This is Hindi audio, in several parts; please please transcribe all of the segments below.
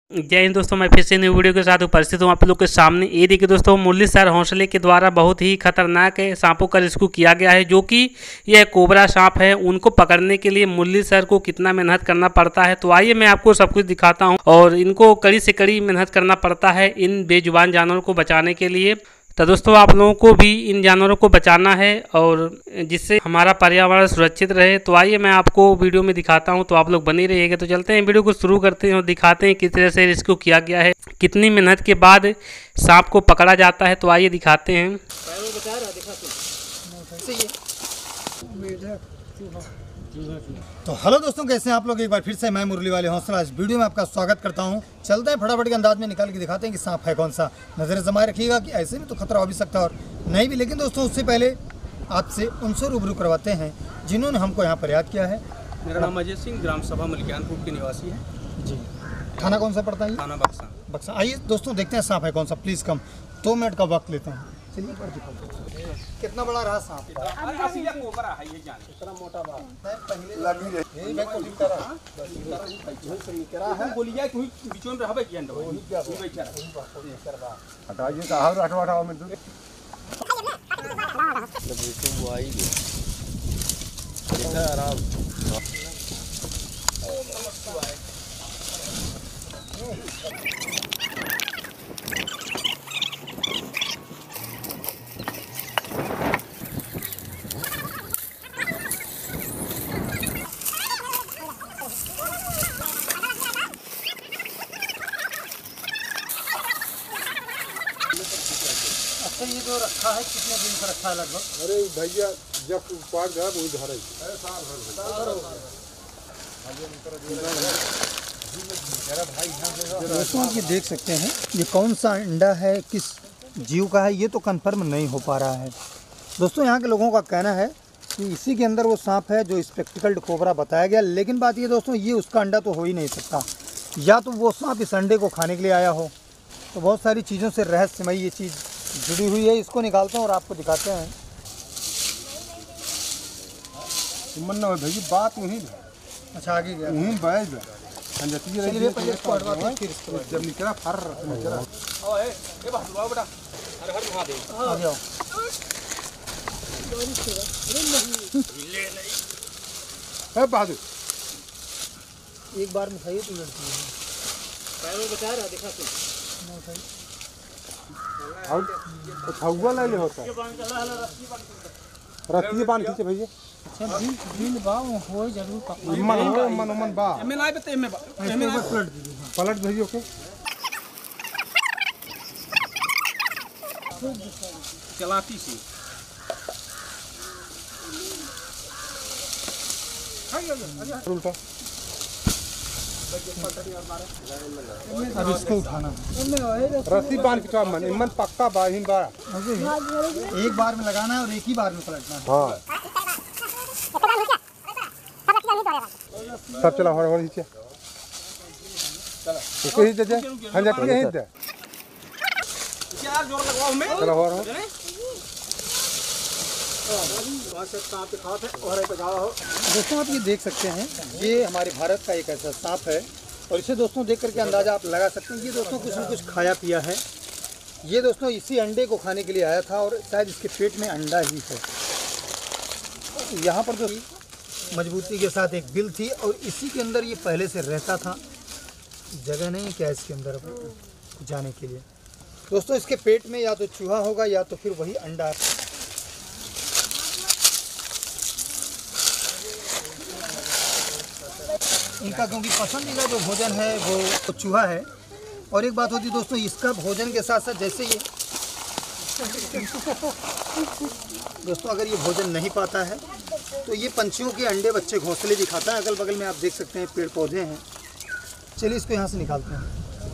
जय हिंद दोस्तों, मैं फिर से न्यू वीडियो के साथ उपस्थित हूँ आप लोग के सामने। ये देखिए दोस्तों, मुरलीसर हौसले के द्वारा बहुत ही खतरनाक सांपों का रेस्क्यू किया गया है, जो कि यह कोबरा सांप है। उनको पकड़ने के लिए मुरलीसर को कितना मेहनत करना पड़ता है, तो आइए मैं आपको सब कुछ दिखाता हूँ। और इनको कड़ी से कड़ी मेहनत करना पड़ता है इन बेजुबान जानवरों को बचाने के लिए। तो दोस्तों, आप लोगों को भी इन जानवरों को बचाना है और जिससे हमारा पर्यावरण सुरक्षित रहे। तो आइए मैं आपको वीडियो में दिखाता हूं, तो आप लोग बने रहिएगा। तो चलते हैं, वीडियो को शुरू करते हैं और दिखाते हैं किस तरह से रेस्क्यू किया गया है, कितनी मेहनत के बाद सांप को पकड़ा जाता है। तो आइए दिखाते हैं। तो हेलो दोस्तों, कैसे हैं आप लोग। एक बार फिर से मैं मुरली वाले हौसला इस वीडियो में आपका स्वागत करता हूं। चलते हैं, फटाफट के अंदाज में निकाल के दिखाते हैं कि सांप है कौन सा। नजरें जमाए रखिएगा कि ऐसे में तो खतरा हो भी सकता है और नहीं भी। लेकिन दोस्तों, उससे पहले आपसे उनसे रूबरू करवाते हैं जिन्होंने हमको यहाँ पर याद किया है। मेरा नाम अजय सिंह, ग्राम सभा मलिकानपुर के निवासी है जी। थाना कौन सा पड़ता है? थाना बक्सा। बक्सा। आइए दोस्तों, देखते हैं सांप है कौन सा। प्लीज़ कम 2 मिनट का वक्त लेता हूँ। चलिए, कितना बड़ा रहा सांप? कोबरा है ये जान, इतना मोटा बात पहले लगी यही बैग को दिखता रहा है। बोलिए कि बीच में रहबे कि अंदर वही क्या हो बेचारा हटाइए तो और हटाओ में दूर जब वो आई देखा आराम। अच्छा, ये जो रखा है कितने दिन से रखा है लगभग? अरे भैया, जब पाक गया वही धर दोस्तों, आप ये देख सकते हैं ये कौन सा अंडा है, किस जीव का है, ये तो कंफर्म नहीं हो पा रहा है। दोस्तों, यहाँ के लोगों का कहना है कि इसी के अंदर वो सांप है जो स्पेक्टिकल्ड कोबरा बताया गया। लेकिन बात ये दोस्तों, ये उसका अंडा तो हो ही नहीं सकता। या तो वो सांप इस अंडे को खाने के लिए आया हो। तो बहुत सारी चीज़ों से रहस्यमय ये चीज़ जुड़ी हुई है। इसको निकालते हैं और आपको दिखाते हैं। मन्ना भैया बात वहीं अच्छा, आगे गया वहीं बैठ चलिए, पहले इसको हटवाते हैं, फिर इसके बाद जब निकला फर निकला ए बाबू बेटा, हर हर महादेव। आ जाओ। है बहादुर, एक बार में खाइए तो लड़की है। पैरों बचा रहा दिखा तू और उठाउआ ले होता है रस्सी बांध खींचे भैया। अच्छा, बिल बाव हो जरूर पकड़ मन बा एमे लाए बते एमे पलट दीजिए। पलट भैया के चलाती सी उल्टा। अब इसको उठाना है। रस्सी बांध के मन मन पक्का बाहिन बा। एक बार में लगाना है और एक ही बार में पलटना है। हाँ, सब चला हो नीचे ओके ही दे हम जाते हैं दे चार जोर लगवाओ में चला हो रहा दोस्तों, आप ये देख सकते हैं, ये हमारे भारत का एक ऐसा सांप है और इसे दोस्तों देख करके अंदाजा आप लगा सकते हैं। ये दोस्तों कुछ न कुछ खाया पिया है। ये दोस्तों इसी अंडे को खाने के लिए आया था और शायद इसके पेट में अंडा ही है। यहाँ पर जो मजबूती के साथ एक बिल थी और इसी के अंदर ये पहले से रहता था। जगह नहीं क्या इसके अंदर जाने के लिए। दोस्तों, इसके पेट में या तो चूहा होगा या तो फिर वही अंडा। इनका क्योंकि पसंदीदा जो भोजन है वो चूहा है। और एक बात होती दोस्तों, इसका भोजन के साथ साथ जैसे ये दोस्तों अगर ये भोजन नहीं पाता है तो ये पंछियों के अंडे बच्चे घोंसले दिखाता है। अगल बगल में आप देख सकते हैं पेड़ पौधे हैं। चलिए, इसको यहाँ से निकालते हैं।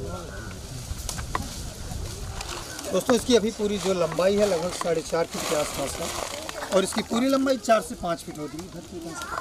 दोस्तों, इसकी अभी पूरी जो लंबाई है लगभग 4.5 फीट के आसपास है और इसकी पूरी लंबाई 4 से 5 फीट होती है।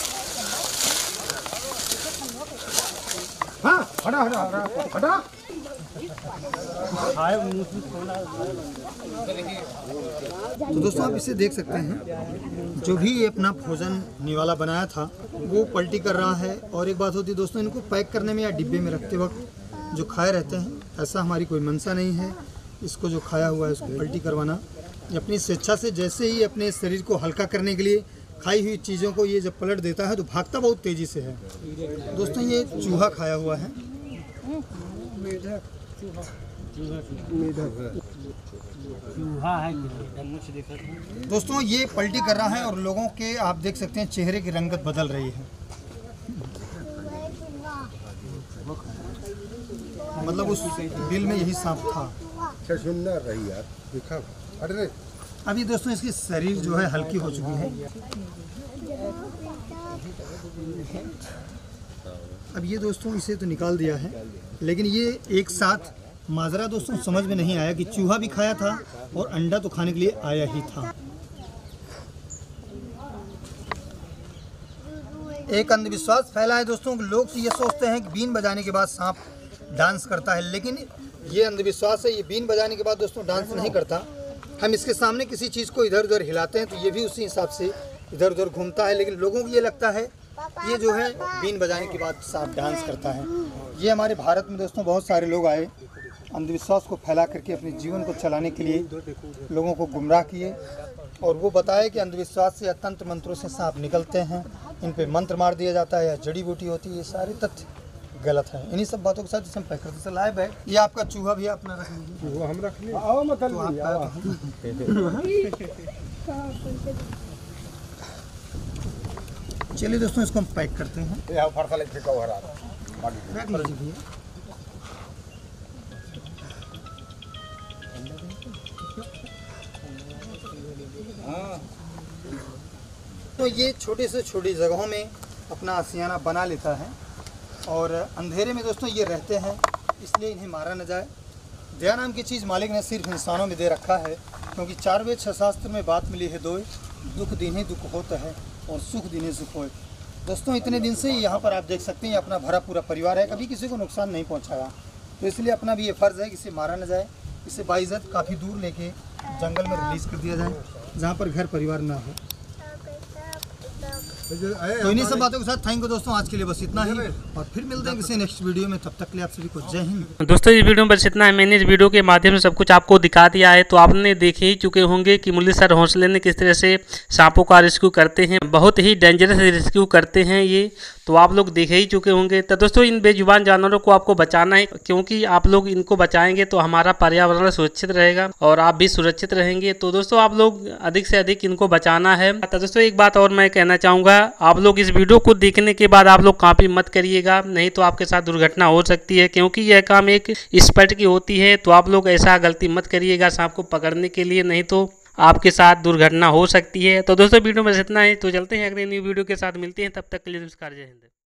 हाँ, हटा हटा हटा हटा तो दोस्तों आप इसे देख सकते हैं, जो भी ये अपना भोजन निवाला बनाया था वो पलटी कर रहा है। और एक बात होती है दोस्तों, इनको पैक करने में या डिब्बे में रखते वक्त जो खाए रहते हैं, ऐसा हमारी कोई मंशा नहीं है। इसको जो खाया हुआ है उसको पलटी करवाना, ये अपनी स्वेच्छा से जैसे ही अपने शरीर को हल्का करने के लिए खाई हुई चीज़ों को ये जब पलट देता है तो भागता बहुत तेज़ी से है। दोस्तों ये चूहा खाया हुआ है। दोस्तों ये पलटी कर रहा है और लोगों के आप देख सकते हैं चेहरे की रंगत बदल रही है। मतलब उस बिल में यही सांप था। सुंदर रही यार, दिखा। अरे अभी दोस्तों इसकी शरीर जो है हल्की हो चुकी है। अब ये दोस्तों इसे तो निकाल दिया है, लेकिन ये एक साथ माजरा दोस्तों समझ में नहीं आया कि चूहा भी खाया था और अंडा तो खाने के लिए आया ही था। एक अंधविश्वास फैला है दोस्तों, लोग ये सोचते हैं कि बीन बजाने के बाद सांप डांस करता है, लेकिन ये अंधविश्वास है। ये बीन बजाने के बाद दोस्तों डांस नहीं करता। हम इसके सामने किसी चीज़ को इधर उधर हिलाते हैं तो ये भी उसी हिसाब से इधर उधर घूमता है, लेकिन लोगों को ये लगता है ये जो है बीन बजाने के बाद सांप डांस करता है। ये हमारे भारत में दोस्तों बहुत सारे लोग आए, अंधविश्वास को फैला करके अपने जीवन को चलाने के लिए लोगों को गुमराह किए, और वो बताए कि अंधविश्वास से या तंत्र मंत्रों से सांप निकलते हैं, इन पे मंत्र मार दिया जाता है या जड़ी बूटी होती है। ये सारे तथ्य गलत है। इन्हीं सब बातों के साथ इसे हम पैक करते लाए बैग। ये आपका चूहा भी अपना रख लीजिए। वो हम रख लिए। आओ मतलब चलिए दोस्तों इसको हम पैक करते हैं। रख लीजिए भैया। तो ये छोटे से छोटी जगहों में अपना आशियाना बना लेता है और अंधेरे में दोस्तों ये रहते हैं, इसलिए इन्हें मारा न जाए। दया नाम की चीज़ मालिक ने सिर्फ इंसानों में दे रखा है, क्योंकि 4 वेद 6 शास्त्र में बात मिली है दोय, दुख दिन ही दुख होता है और सुख दिन ही सुख होए। दोस्तों इतने दिन से यहाँ पर आप देख सकते हैं ये अपना भरा पूरा परिवार है, कभी किसी को नुकसान नहीं पहुँचाया। तो इसलिए अपना भी ये फ़र्ज़ है कि इसे मारा न जाए, इसे बाइज़्ज़त काफ़ी दूर लेके जंगल में रिलीज़ कर दिया जाए, जहाँ पर घर परिवार ना हो। तो इन्हीं सब बातों के साथ थैंक यू दोस्तों, आज के लिए बस इतना ही, और फिर मिलते हैं किसी नेक्स्ट वीडियो में। तब तक के लिए आप सभी को जय हिंद। दोस्तों इस वीडियो में बस इतना है। मैंने इस वीडियो के माध्यम से सब कुछ आपको दिखा दिया है, तो आपने देखे ही चुके होंगे कि मुरली सर हौसले ने किस तरह से सांपों का रेस्क्यू करते हैं। बहुत ही डेंजरस रेस्क्यू करते हैं ये, तो आप लोग देखे ही चुके होंगे। तो दोस्तों इन बेजुबान जानवरों को आपको बचाना है, क्योंकि आप लोग इनको बचाएंगे तो हमारा पर्यावरण सुरक्षित रहेगा और आप भी सुरक्षित रहेंगे। तो दोस्तों आप लोग अधिक से अधिक इनको बचाना है। तो दोस्तों एक बात और मैं कहना चाहूँगा, आप लोग इस वीडियो को देखने के बाद आप लोग कॉपी मत करिएगा, नहीं तो आपके साथ दुर्घटना हो सकती है, क्योंकि यह काम एक एक्सपर्ट की होती है। तो आप लोग ऐसा गलती मत करिएगा सांप को पकड़ने के लिए, नहीं तो आपके साथ दुर्घटना हो सकती है। तो दोस्तों वीडियो में बस इतना है, तो चलते हैं अगले न्यू वीडियो के साथ, मिलते हैं, तब तक के लिए नमस्कार, जय हिंद।